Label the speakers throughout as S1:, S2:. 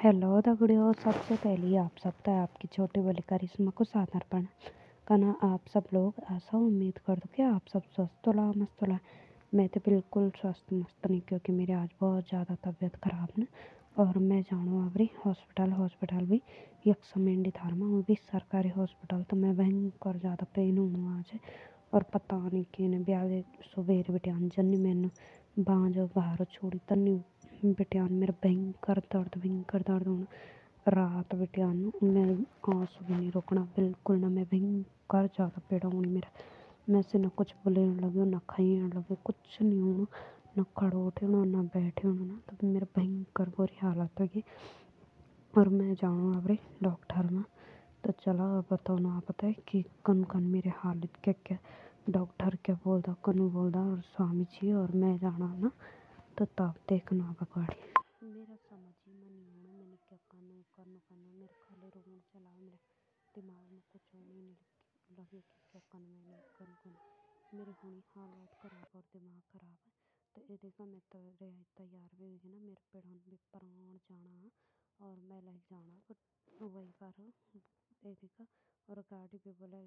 S1: Hello दगड़ियों, सबसे पहले आप सबका आपकी छोटी वाली करिश्मा को सादर करना आप सब लोग ऐसा उम्मीद कर दो कि आप सब स्वस्थ होला मस्त होला। मैं तो बिल्कुल स्वस्थ मस्त नहीं, क्योंकि मेरे आज बहुत ज़्यादा तबीयत ख़राब न और मैं जाऊँ अबरी हॉस्पिटल भी एक समेंडी थार में, वो भी सरकारी हॉस्पिटल। तो मैं भयंकर ज़्यादा पेन हूँ आज, और पता नहीं कि ब्याह सुबह बेटे जन्नी मैंने बाँझो बाहर छोड़ी तन्नी बेटियान मेरा भयंकर दर्द होना रात बेटियान मैं आंसू भी नहीं रोकना बिल्कुल ना। मैं भयंकर ज़्यादा पेड़ा होनी मेरा, मैं से ना कुछ बोले लगे ना खाई लगे, कुछ नहीं होना, ना खड़ो उठे होना ना बैठे होना ना। तो मेरा भयंकर बुरी हालत होगी और मैं जाऊँ अब डॉक्टर में। तो चला बताओ ना, पता है कि कन कन मेरे हालत क्या क्या डॉक्टर क्या बोलता कन बोलता और स्वामी जी और मैं जाना ना। तो तब देखना गाड़ी मेरा समझ ही में नहीं आना मैंने क्या करना मेरे खाली रोन चला, मेरे दिमाग में कुछ होने नहीं लगे कि क्या करना मैंने कन मेरे हुई हालत खराब और दिमाग खराब है। तो ये देखा मैं तो तैयार भी हुई ना, मेरे पेड़ों भी प्राण जाना और मैं लग जाना पर वही पर ये देखा और गाड़ी भी बोला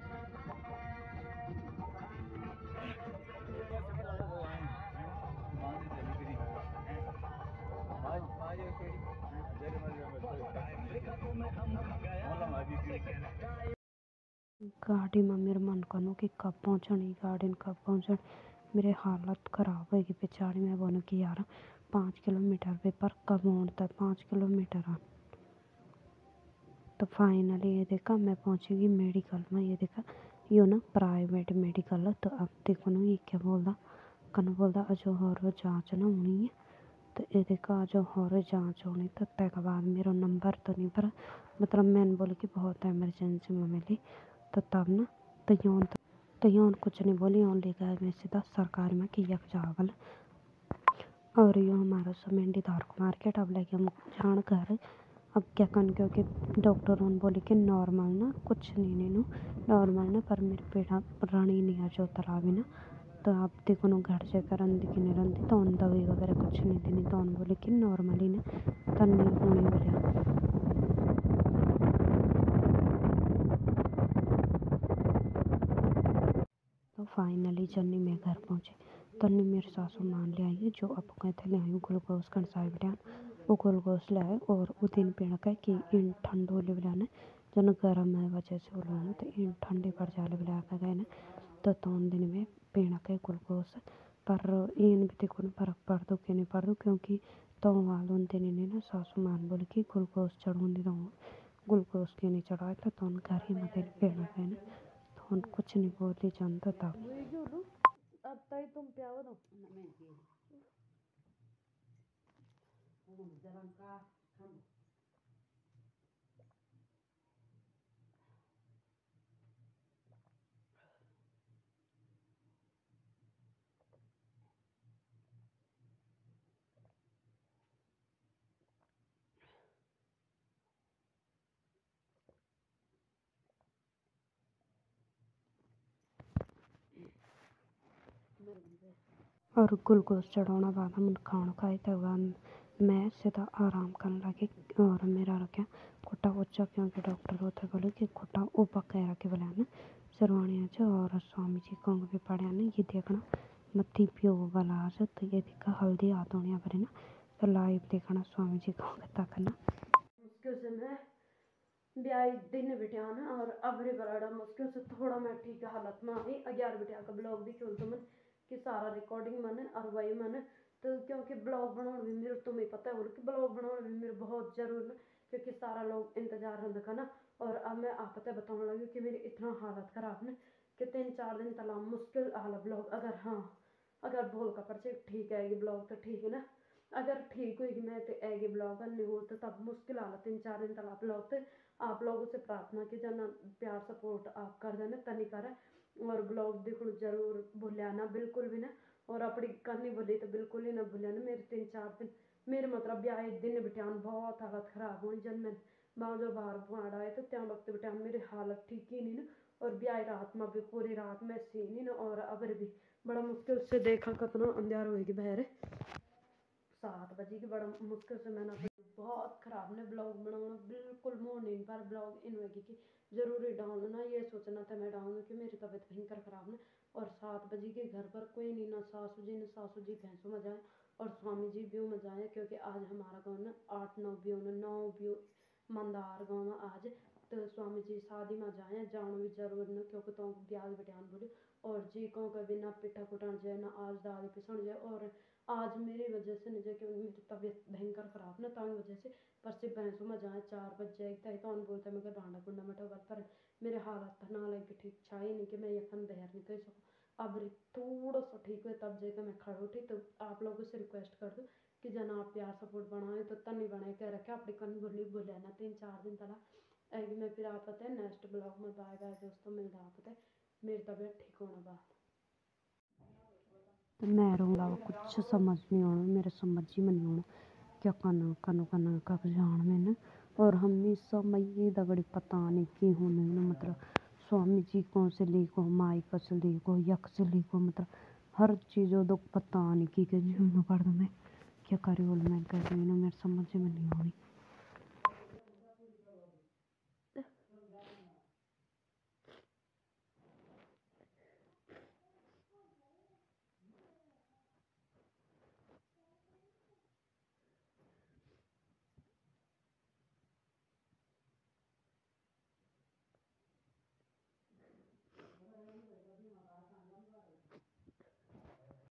S1: गाड़ी में मेरे मन कनो कि कब पहुँचनी गाड़ी में कब पहुँचनी। मेरे हालत ख़राब होगी पिछाड़ी में बोलो कि यार 5 किलोमीटर पे पर कब होता 5 किलोमीटर आ। तो फाइनली ये देखा मैं पहुँचेगी मेडिकल में। ये देखा यो ना प्राइवेट मेडिकल है। तो अब देखो ना ये क्या बोलता जो और जाँच ना होनी है। तो ये देखा जो और जाँच होनी तो तय के बाद मेरा नंबर तो नहीं पर मतलब मैंने बोली कि बहुत एमरजेंसी में मिली। तो तब ना तो यून कुछ नहीं बोली, यून ले गए मैं सीधा सरकार में कि यक जावल और यो हमारा समेंडी धारक मार्केट। अब लेके हम जान घर अब क्या कन, क्योंकि डॉक्टर उन बोली कि नॉर्मल ना कुछ नहीं नॉर्मल ना पर मेरे पेड़ा रानी नहीं आ जो तलावी ना। तो आप देखो ना घर से रंदी कि नहीं रंदी तो उन दवाई वगैरह कुछ नहीं देनी। तो उन बोले कि नॉर्मली ना तन्नी होनी बोले। तो फाइनली जन्नी मैं घर पहुँची तन्नी मेरे सासू मान ले आई जो अब कहते ले आई ग्लूकोज कंसाई बिटान वो ग्लूकोज ले आए और वो दिन पीना का कि इन ठंडो ले बिलाने जन गर्म है वजह से बोलो तो इन ठंडे पड़ जाले बिला का गए ना। तो तौन दिन में पीना का ग्लूकोज पर इन भी देखो ना फर्क पड़ दो कि नहीं पड़ दो, क्योंकि तो वालों दिन ने ना सासू मान बोले कि ग्लूकोज चढ़ू नहीं दूँ ग्लूकोज के नहीं चढ़ाए तो तौन घर ही मत पीना गए ना। तो कुछ नहीं बोली जानता था अब तई तुम प्याव दो और ग्लूकोज चढ़ाना बाद हम खाना खाए तो मैं सीधा आराम करने लगी और मेरा रखा खुट्टा उच्चा, क्योंकि डॉक्टर होते बोले कि खुट्टा ऊपर कह रखे बोले ना सरवाणिया च और स्वामी जी को भी पढ़े ना। ये देखना मत्थी प्यो वाला आज तो ये देखा हल्दी हाथ होने पर ना। तो लाइव देखना स्वामी जी को तकना मुश्किल से मैं ब्याह दिन बिटिया ना और अबरी बड़ा मुश्किल से थोड़ा मैं ठीक हालत में आई 11 बिटिया का ब्लॉग भी खोल तो मन कि सारा रिकॉर्डिंग मन और वही मन। तो क्योंकि ब्लॉग बनाने भी मेरे तुम्हें पता है कि ब्लॉग बनाने भी मेरे बहुत जरूर है, क्योंकि सारा लोग इंतजार रहा ना। और अब मैं आप पता बताने लगी कि मेरी इतना हालत खराब ना कि 3-4 दिन तला मुश्किल हाल ब्लॉग अगर हाँ अगर भोल का पर्चे ठीक आएगी ब्लॉग तो ठीक है ना। अगर ठीक होगी मैं तो आएगी ब्लॉग नहीं हो तो तब मुश्किल हाल 3-4 दिन तला ब्लॉग तो आप लोगों से प्रार्थना की जना प्यार सपोर्ट आप कर देना तनी कर और ब्लॉग देखो जरूर भूलिया ना बिल्कुल भी ना। और अपनी करनी बोली तो बिल्कुल ही ना भूलिया ना। मेरे 3-4 दिन मेरे मतलब ब्याह दिन बिटान बहुत हालत खराब होनी जब मैं बाजो बाहर बुआड़ आए तो त्या वक्त बिटान मेरी हालत ठीक ही नहीं ना। और ब्याह रात में भी पूरी रात में सी नहीं ना और अबर भी बड़ा मुश्किल से देखा कितना अंधेर होएगी बहर 7 बजे की बड़ा मुश्किल से मैंने बहुत खराब ने ब्लॉग बनाना बिल्कुल मोड़ नहीं पर ब्लॉग इन होगी कि जरूरी डालना ना ये सोचना था मैं डालूँ कि मेरी तबीयत भयंकर खराब ना। और 7 बजे के घर पर कोई नहीं, ना सासू जी भैंसों में जाए और स्वामी जी भी में जाए, क्योंकि आज हमारा गाँव ना 8-9 भी 9 भी मंदार गाँव में आज तो स्वामी जी शादी में जाए जाना भी जरूर न, क्योंकि तो ब्याह बटान बोले और जी को कभी ना पिठा कुटन जाए ना आज दादी पिसन जाए। और आज मेरी वजह से नहीं जाए क्योंकि मेरी तबीयत भयंकर खराब ना तंग वजह से पर से भैंसों में जाए 4 बज जाए तो बोलते मैं भांडा भुंडा मटा पर मेरे हालत ना लगे ठीक छाई नहीं कि मैं यखन बाहर निकल सकूँ। अब थोड़ा सा ठीक हुए तब जाकर मैं खड़ा उठी। तो आप लोगों से रिक्वेस्ट कर दूँ कि जना आप प्यार सपोर्ट बनाए तो तनी बना के रखे अपने कन बोली बोले ना 3-4 दिन तला आएगी। मैं फिर आप पता है नेक्स्ट ब्लॉग में बाय बाय दोस्तों मिलता आप पता है मेरी तबीयत ठीक होना बाद। तो मैं रहूँगा कुछ समझ नहीं आना, मेरे समझ ही में नहीं आना क्या करना करना कब जान मैंने। और हमेशा मैं ये दगड़ी पता नहीं की होने ना मतलब स्वामी जी को से लेको माइक से लेको यक से लेको मतलब हर चीज़ों तो पता नहीं की जीवन कर दूँ मैं क्या करी बोल मैं कर रही ना मेरे समझ में नहीं आनी।